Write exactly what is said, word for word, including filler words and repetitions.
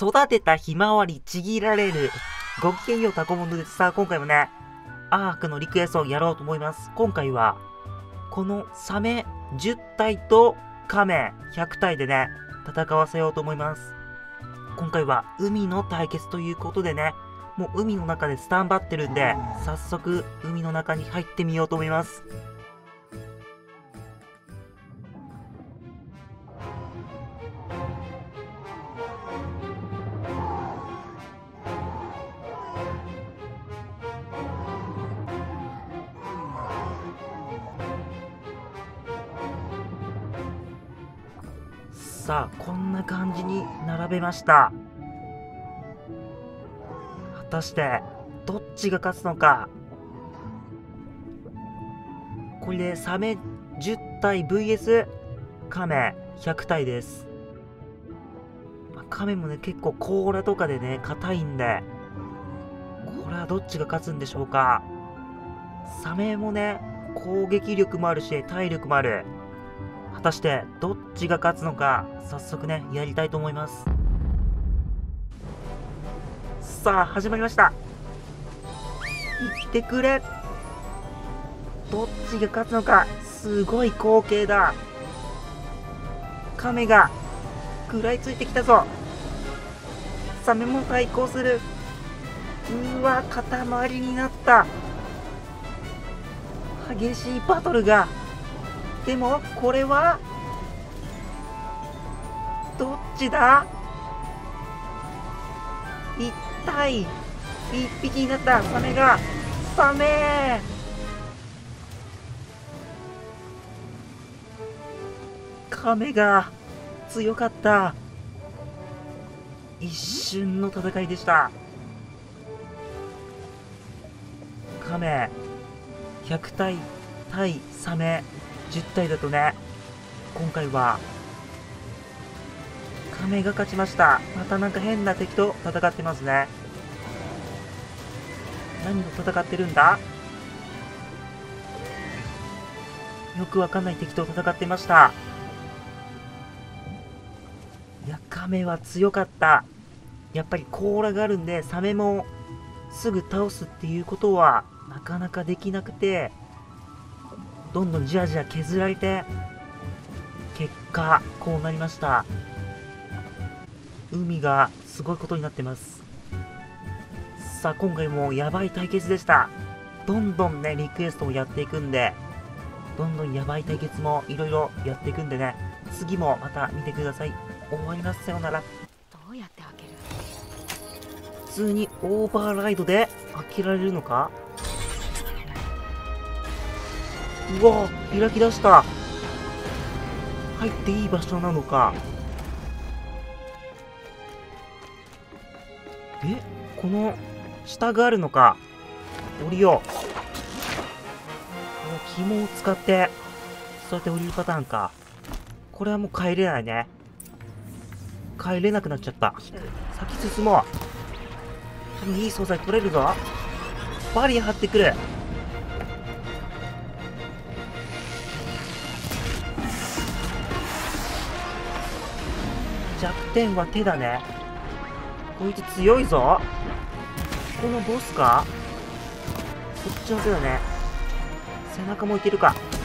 育てたひまわりちぎられる。ごきげんようタコモンドです。さあ、今回もね、アークのリクエストをやろうと思います。今回は、このサメじゅったいとカメひゃくたいでね、戦わせようと思います。今回は海の対決ということでね、もう海の中でスタンバってるんで、早速海の中に入ってみようと思います。さあ、こんな感じに並べました。果たしてどっちが勝つのか。これでサメじゅったい ブイエス カメひゃくたいです。カメもね、結構甲羅とかでね硬いんで、これはどっちが勝つんでしょうか。サメもね攻撃力もあるし体力もある。果たしてどっちが勝つのか、早速ねやりたいと思います。さあ、始まりました。行ってくれ。どっちが勝つのか。すごい光景だ。カメが食らいついてきたぞ。サメも対抗する。うわ、塊になった。激しいバトルが。でもこれはどっちだ。いったいいっぴきになったサメが。サメカメが強かった。一瞬の戦いでした。カメひゃくたい対サメじゅったいだとね、今回はカメが勝ちました。またなんか変な敵と戦ってますね。何と戦ってるんだ。よくわかんない敵と戦ってました。いや、カメは強かった。やっぱり甲羅があるんで、サメもすぐ倒すっていうことはなかなかできなくて、どんどんじわじわ削られて、結果こうなりました。海がすごいことになってます。さあ、今回もやばい対決でした。どんどんねリクエストをやっていくんで、どんどんやばい対決もいろいろやっていくんでね、次もまた見てください。終わります。さようなら。 どうやって開ける？ 普通にオーバーライドで開けられるのか。うわ、開き出した。入っていい場所なのか。え、この下があるのか。降りよう。この紐を使ってそうやって降りるパターンか。これはもう帰れないね。帰れなくなっちゃった。先進もう。多分いい素材取れるぞ。バリア張ってくる。弱点は手だね。こいつ強いぞ。このボスか。こっちの手だね。背中もいけるか。